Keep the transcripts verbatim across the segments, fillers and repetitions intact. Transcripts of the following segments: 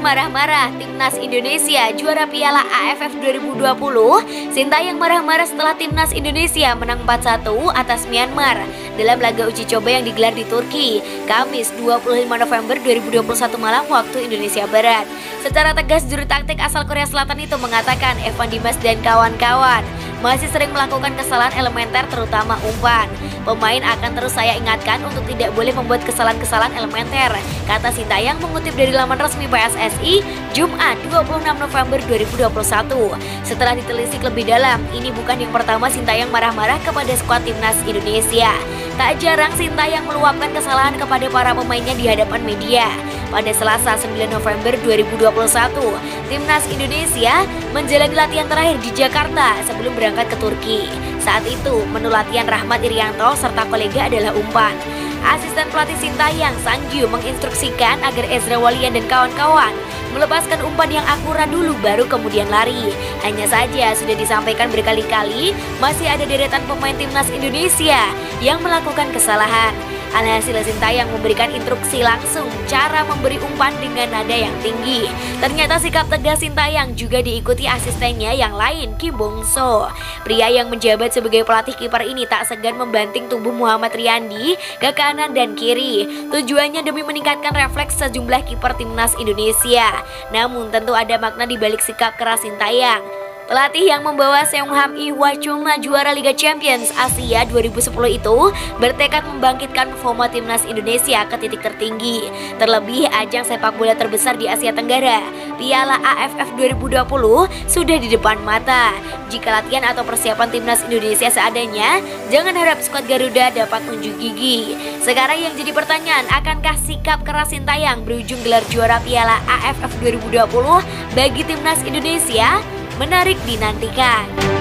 marah-marah, Timnas Indonesia juara Piala A F F dua ribu dua puluh. Sintayong marah-marah setelah Timnas Indonesia menang empat satu atas Myanmar dalam laga uji coba yang digelar di Turki, Kamis dua puluh lima November dua ribu dua puluh satu malam waktu Indonesia Barat. Secara tegas, juru taktik asal Korea Selatan itu mengatakan Evan Dimas dan kawan-kawan masih sering melakukan kesalahan elementer terutama umpan. Pemain akan terus saya ingatkan untuk tidak boleh membuat kesalahan-kesalahan elementer, kata Sintayong mengutip dari laman resmi P S S I Jumat dua puluh enam November dua ribu dua puluh satu. Setelah ditelisik lebih dalam, ini bukan yang pertama Sintayong marah-marah kepada skuad Timnas Indonesia. Tak jarang Sintayong meluapkan kesalahan kepada para pemainnya di hadapan media. Pada Selasa sembilan November dua ribu dua puluh satu, Timnas Indonesia menjalani latihan terakhir di Jakarta sebelum berangkat ke Turki. Saat itu, menu latihan Rahmat Irianto serta kolega adalah umpan. Asisten pelatih Sintayong, Sangju, menginstruksikan agar Ezra Walian dan kawan-kawan melepaskan umpan yang akurat dulu baru kemudian lari. Hanya saja sudah disampaikan berkali-kali, masih ada deretan pemain Timnas Indonesia yang melakukan kesalahan. Alhasil Sintayong memberikan instruksi langsung cara memberi umpan dengan nada yang tinggi. Ternyata sikap tegas Sintayong juga diikuti asistennya yang lain, Kim Bong So. Pria yang menjabat sebagai pelatih kiper ini tak segan membanting tubuh Muhammad Riyandi ke kanan dan kiri. Tujuannya demi meningkatkan refleks sejumlah kiper Timnas Indonesia. Namun tentu ada makna di balik sikap keras Sintayong. Pelatih yang membawa Seongham Ihwachunga juara Liga Champions Asia dua ribu sepuluh itu bertekad membangkitkan performa Timnas Indonesia ke titik tertinggi. Terlebih ajang sepak bola terbesar di Asia Tenggara, Piala A F F dua ribu dua puluh sudah di depan mata. Jika latihan atau persiapan Timnas Indonesia seadanya, jangan harap skuad Garuda dapat unjuk gigi. Sekarang yang jadi pertanyaan, akankah sikap keras Sintayong berujung gelar juara Piala A F F dua ribu dua puluh bagi Timnas Indonesia? Menarik dinantikan.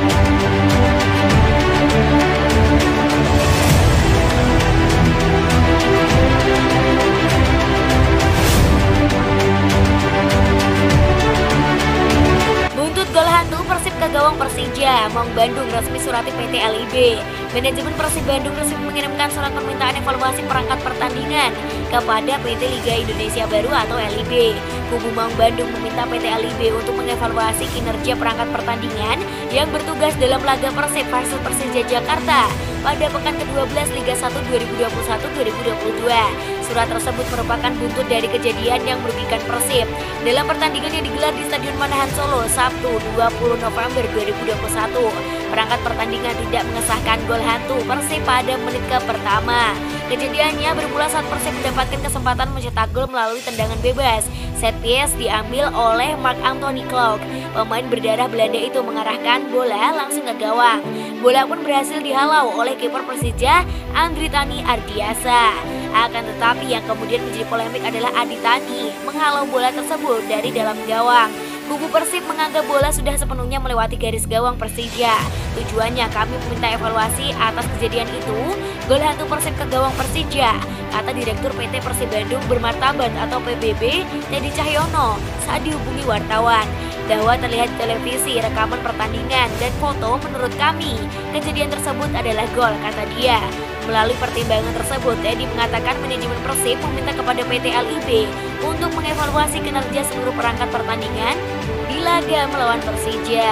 Buntut gol hantu Persib ke gawang Persija, Maung Bandung resmi surati P T L I B. Manajemen Persib Bandung resmi mengirimkan surat permintaan evaluasi perangkat pertandingan kepada P T Liga Indonesia Baru atau L I B. Kubu Maung Bandung meminta P T L I B untuk mengevaluasi kinerja perangkat pertandingan yang bertugas dalam laga Persib versus Persija Jakarta pada pekan ke-dua belas Liga satu dua ribu dua puluh satu dua ribu dua puluh dua. Surat tersebut merupakan buntut dari kejadian yang merugikan Persib dalam pertandingan yang digelar di Stadion Manahan Solo Sabtu dua puluh November dua ribu dua puluh satu. Perangkat pertandingan tidak mengesahkan gol hantu Persib pada menit ke pertama. Kejadiannya bermula saat Persib mendapatkan kesempatan mencetak gol melalui tendangan bebas. Set piece diambil oleh Mark Anthony Klok. Pemain berdarah Belanda itu mengarahkan bola langsung ke gawang. Bola pun berhasil dihalau oleh kiper Persija, Andri Tani Ardiasa. Akan tetapi yang kemudian menjadi polemik adalah Adi Tani menghalau bola tersebut dari dalam gawang. Kubu Persib menganggap bola sudah sepenuhnya melewati garis gawang Persija. Tujuannya kami meminta evaluasi atas kejadian itu, gol hantu Persib ke gawang Persija, kata Direktur P T Persib Bandung Bermartabat atau P B B, Teddy Cahyono saat dihubungi wartawan. Bahwa terlihat di televisi rekaman pertandingan dan foto, menurut kami kejadian tersebut adalah gol, kata dia. Melalui pertimbangan tersebut, Teddy mengatakan manajemen Persib meminta kepada P T L I B untuk mengevaluasi kinerja seluruh perangkat pertandingan di laga melawan Persija.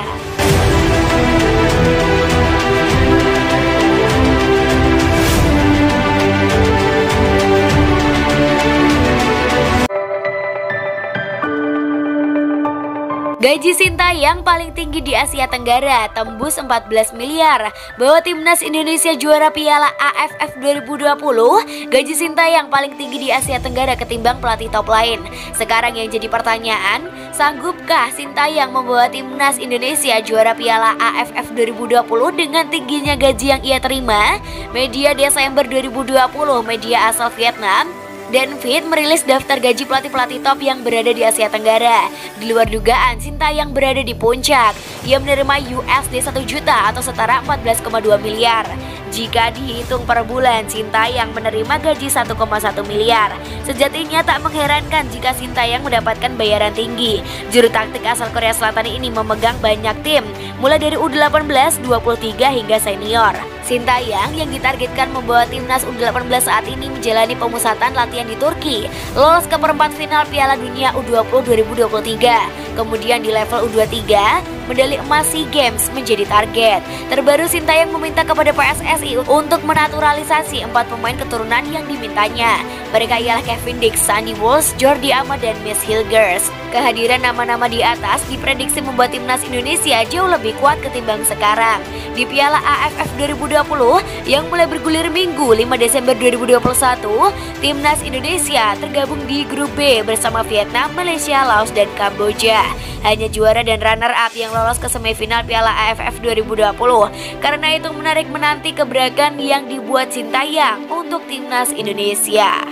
Gaji Sintayong paling tinggi di Asia Tenggara, tembus empat belas miliar. Bahwa Timnas Indonesia juara Piala A F F dua ribu dua puluh, gaji Sintayong paling tinggi di Asia Tenggara ketimbang pelatih top lain. Sekarang yang jadi pertanyaan, sanggupkah Sintayong membawa Timnas Indonesia juara Piala A F F dua ribu dua puluh dengan tingginya gaji yang ia terima? Media Desember dua ribu dua puluh, media asal Vietnam, Danfit merilis daftar gaji pelatih-pelatih top yang berada di Asia Tenggara. Di luar dugaan, Sintayong berada di puncak. Ia menerima U S D satu juta atau setara empat belas koma dua miliar. Jika dihitung per bulan, Sintayong menerima gaji satu koma satu miliar. Sejatinya tak mengherankan jika Sintayong mendapatkan bayaran tinggi. Juru taktik asal Korea Selatan ini memegang banyak tim, mulai dari U delapan belas, dua puluh tiga hingga senior. Sintayong yang ditargetkan membawa timnas U delapan belas saat ini menjalani pemusatan latihan di Turki, lolos ke perempat final Piala Dunia U dua puluh dua ribu dua puluh tiga. Kemudian di level U dua puluh tiga, medali emas SEA Games menjadi target. Terbaru Sintayong meminta kepada P S S I untuk menaturalisasi empat pemain keturunan yang dimintanya. Mereka ialah Kevin Dix, Sandy Walsh, Jordi Amat, dan Miss Hilgers. Kehadiran nama-nama di atas diprediksi membuat timnas Indonesia jauh lebih kuat ketimbang sekarang. Di Piala A F F dua ribu dua puluh yang mulai bergulir Minggu lima Desember dua ribu dua puluh satu, timnas Indonesia tergabung di grup B bersama Vietnam, Malaysia, Laos, dan Kamboja. Hanya juara dan runner-up yang lolos ke semifinal Piala A F F dua ribu dua puluh. Karena itu menarik menanti gebrakan yang dibuat Sintayong untuk timnas Indonesia.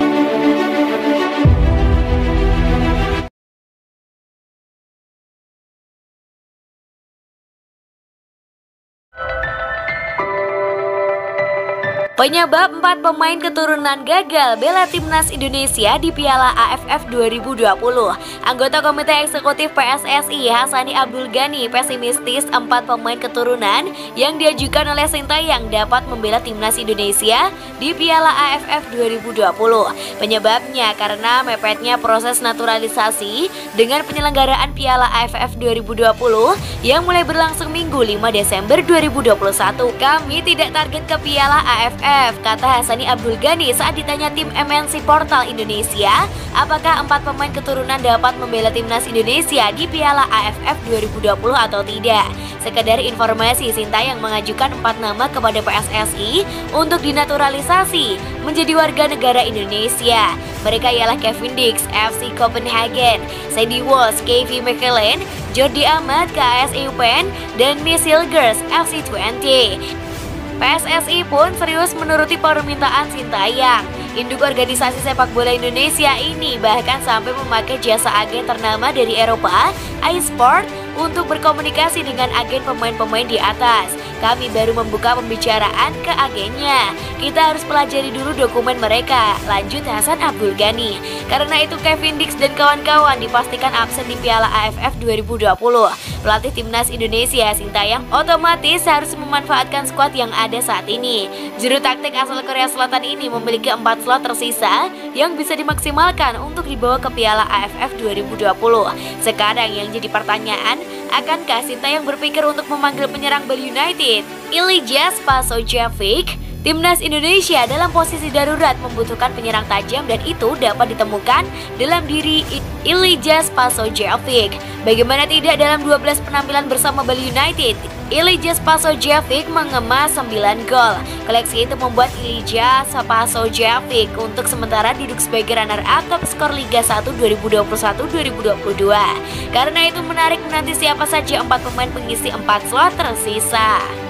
Penyebab empat pemain keturunan gagal bela timnas Indonesia di Piala A F F dua ribu dua puluh. Anggota Komite Eksekutif P S S I Hassani Abdul Ghani pesimistis empat pemain keturunan yang diajukan oleh Sintayong dapat membela timnas Indonesia di Piala A F F dua ribu dua puluh. Penyebabnya karena mepetnya proses naturalisasi dengan penyelenggaraan Piala A F F dua ribu dua puluh yang mulai berlangsung Minggu lima Desember dua ribu dua puluh satu. Kami tidak target ke Piala A F F, kata Hassani Abdul Ghani saat ditanya tim M N C Portal Indonesia, apakah empat pemain keturunan dapat membela timnas Indonesia di Piala A F F dua ribu dua puluh atau tidak. Sekedar informasi, Sintayong mengajukan empat nama kepada P S S I untuk dinaturalisasi menjadi warga negara Indonesia. Mereka ialah Kevin Dix, F C Copenhagen, Sandy Walsh, K V Mechelen, Jordi Amat, K A S E U P N, dan Miss Hilgers, F C dua puluh. P S S I pun serius menuruti permintaan Sintayong. Induk organisasi sepak bola Indonesia ini bahkan sampai memakai jasa agen ternama dari Eropa, iSport, untuk berkomunikasi dengan agen pemain-pemain di atas. Kami baru membuka pembicaraan ke agennya. Kita harus pelajari dulu dokumen mereka, lanjut Hasan Abdul Ghani. Karena itu Kevin Dix dan kawan-kawan dipastikan absen di Piala A F F dua ribu dua puluh. Pelatih timnas Indonesia Sintayong otomatis harus memanfaatkan skuad yang ada saat ini. Juru taktik asal Korea Selatan ini memiliki empat slot tersisa yang bisa dimaksimalkan untuk dibawa ke Piala A F F dua ribu dua puluh. Sekarang yang jadi pertanyaan, akankah Sintayong berpikir untuk memanggil penyerang Bali United, Ilija Spasojevic? Timnas Indonesia dalam posisi darurat membutuhkan penyerang tajam dan itu dapat ditemukan dalam diri Ilija Spasojevic. Bagaimana tidak dalam dua belas penampilan bersama Bali United, Ilija Spasojevic mengemas sembilan gol. Koleksi itu membuat Ilija Spasojevic untuk sementara duduk sebagai runner-up top skor Liga satu dua ribu dua puluh satu dua ribu dua puluh dua. Karena itu menarik menanti siapa saja empat pemain pengisi empat slot tersisa.